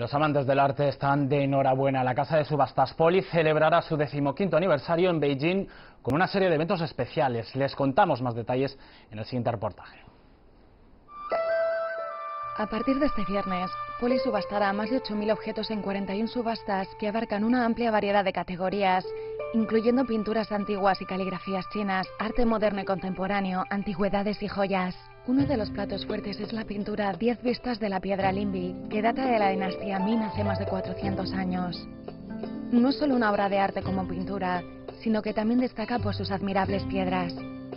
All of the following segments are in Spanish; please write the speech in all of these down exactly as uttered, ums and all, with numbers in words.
Los amantes del arte están de enhorabuena. La casa de subastas Poli celebrará su decimoquinto aniversario en Beijing con una serie de eventos especiales. Les contamos más detalles en el siguiente reportaje. A partir de este viernes, Poli subastará más de ocho mil objetos en cuarenta y una subastas que abarcan una amplia variedad de categorías, incluyendo pinturas antiguas y caligrafías chinas, arte moderno y contemporáneo, antigüedades y joyas. Uno de los platos fuertes es la pintura Diez vistas de la piedra Linbi, que data de la dinastía Ming hace más de cuatrocientos años. No es solo una obra de arte como pintura, sino que también destaca por sus admirables piedras.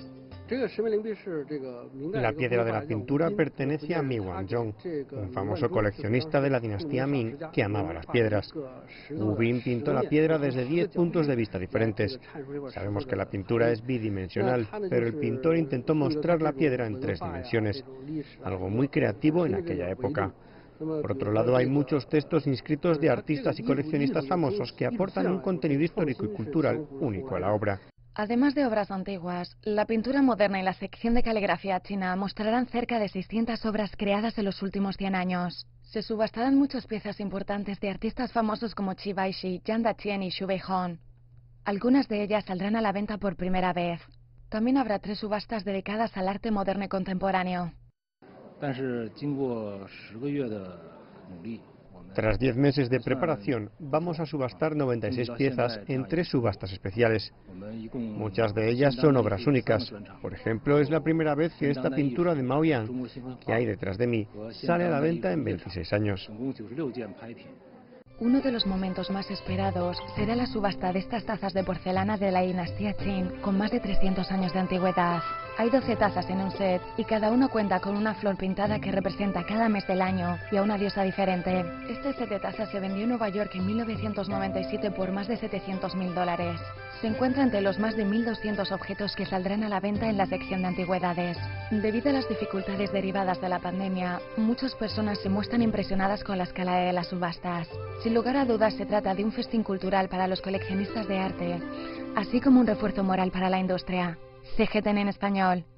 La piedra de la pintura pertenece a Mi Wanzhong, un famoso coleccionista de la dinastía Ming que amaba las piedras. Wu Bin pintó la piedra desde diez puntos de vista diferentes. Sabemos que la pintura es bidimensional, pero el pintor intentó mostrar la piedra en tres dimensiones, algo muy creativo en aquella época. Por otro lado, hay muchos textos inscritos de artistas y coleccionistas famosos que aportan un contenido histórico y cultural único a la obra. Además de obras antiguas, la pintura moderna y la sección de caligrafía china mostrarán cerca de seiscientas obras creadas en los últimos cien años. Se subastarán muchas piezas importantes de artistas famosos como Qi Baishi, Yang Daqian y Xu Beihong. Algunas de ellas saldrán a la venta por primera vez. También habrá tres subastas dedicadas al arte moderno y contemporáneo. Tras diez meses de preparación, vamos a subastar noventa y seis piezas en tres subastas especiales. Muchas de ellas son obras únicas. Por ejemplo, es la primera vez que esta pintura de Mao Yan, que hay detrás de mí, sale a la venta en veintiséis años. Uno de los momentos más esperados será la subasta de estas tazas de porcelana de la dinastía Qin, con más de trescientos años de antigüedad. Hay doce tazas en un set y cada uno cuenta con una flor pintada que representa cada mes del año y a una diosa diferente. Este set de tazas se vendió en Nueva York en mil novecientos noventa y siete por más de setecientos mil dólares. Se encuentra entre los más de mil doscientos objetos que saldrán a la venta en la sección de antigüedades. Debido a las dificultades derivadas de la pandemia, muchas personas se muestran impresionadas con la escala de las subastas. Sin lugar a dudas, se trata de un festín cultural para los coleccionistas de arte, así como un refuerzo moral para la industria. C G T N en español.